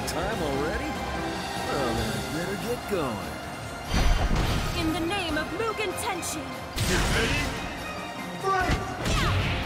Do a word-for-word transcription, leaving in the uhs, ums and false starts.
time already? Well, then I better get going. In the name of Mugen Tenchi! Get ready, fight!